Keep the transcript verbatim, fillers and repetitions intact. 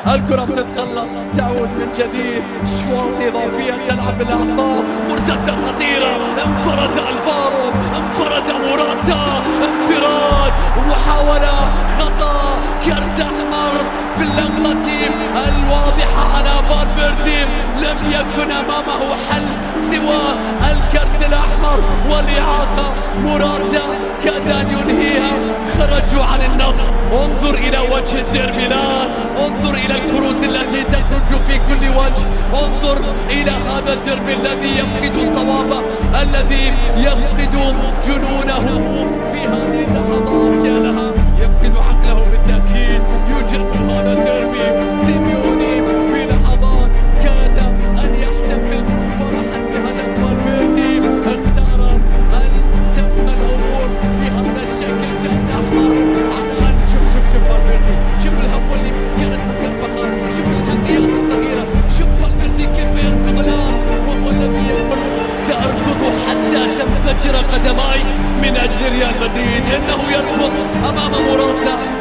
الكرة بتتخلص، تعود من جديد، شواط إضافية تلعب بالأعصاب، مرتدة خطيرة، انفرد الفارو، انفرد موراتا، انفراد ومحاولة خطأ، كرت أحمر في اللقطة الواضحة على فالفيردي، لم يكن أمامه حل سوى الكرت الأحمر والإعاقة. موراتا كاد أن ينهيها، خرجوا عن النص. انظر إلى وجه الديربي الآن، انظر إلى الكروت التي تخرج في كل وجه، انظر إلى هذا الديربي الذي يفقد صوابه، الذي يفقد جنونه في هذه اللحظات. يا لها يفقد عقله بالتأكيد، يجن هذا الديربي. سيميوني في لحظات كاد أن يحتفل فرحا بهدف فالفيردي، اختار أن تبقى الأمور بهذا الشكل. كرت أحمر على أن شوف شوف شوف فالفيردي، شوف الهبوة اللي كانت مكرفخة، شوف الجزئيات الصغيرة، شوف فالفيردي كيف يركض الآن، وهو الذي يقول سأركض حتى تنفجر قدماي من أجل ريال مدريد. إنه يركض أمام موراتا.